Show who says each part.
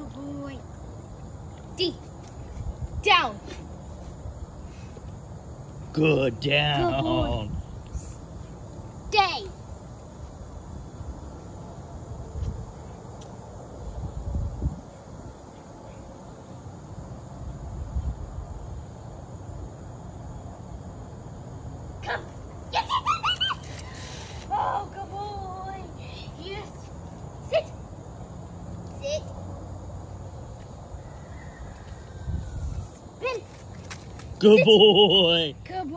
Speaker 1: Good boy. D. Down.
Speaker 2: Good, down.
Speaker 1: Good boy. Stay. Come. Yes, yes, yes, yes, yes. Oh, good boy. Yes. Sit. Sit. Spin.
Speaker 2: Good boy.
Speaker 1: Good boy.